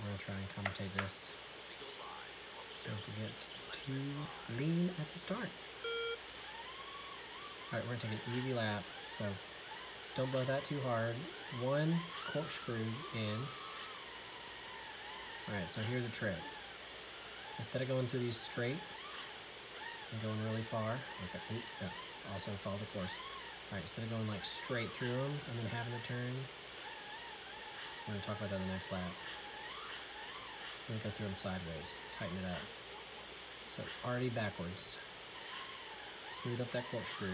we're going to try and commentate this. Don't forget to lean at the start. Alright, we're going to take an easy lap, so don't blow that too hard. One corkscrew in. Alright, so here's a trick. Instead of going through these straight and going really far, okay, also follow the course. Alright, instead of going like straight through them and then having to turn, we're going to talk about that in the next lap. We're going to go through them sideways, tighten it up. So already backwards. Smooth up that corkscrew.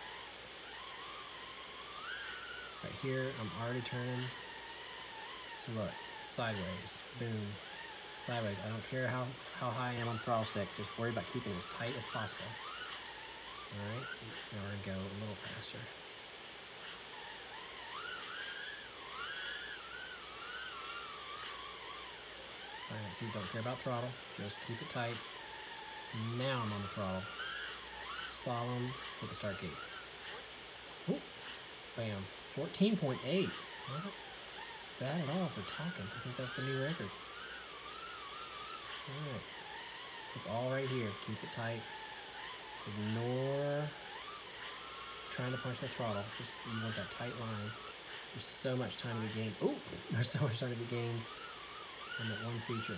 Right here, I'm already turning. So look, sideways, boom, sideways. I don't care how high I am on throttle stick, just worry about keeping it as tight as possible. Alright, now we're going to go a little faster. Alright, see, don't care about throttle, just keep it tight. Now I'm on the throttle. Slalom, hit the start gate. Ooh, bam, 14.8. Not bad at all for talking. I think that's the new record. Alright, it's all right here. Keep it tight. Ignore trying to punch the throttle. Just, you want that tight line. There's so much time to be gained. Ooh, there's so much time to be gained on that one feature.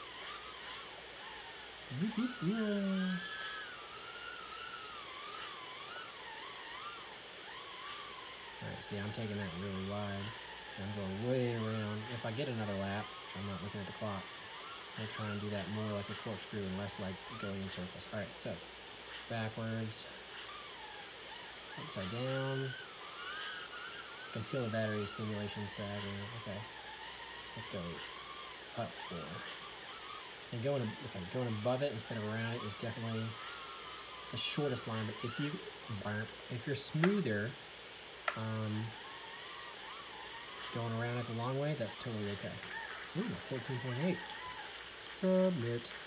Alright, see, I'm taking that really wide. I'm going way around. If I get another lap, which I'm not looking at the clock, I'll try and do that more like a corkscrew and less like going in circles. Alright, so backwards, upside down. I can feel the battery simulation sagging. Okay, let's go up more. And going above it instead of around it is definitely the shortest line. But if you're smoother, going around it the long way, that's totally okay. Ooh, 14.8. Submit.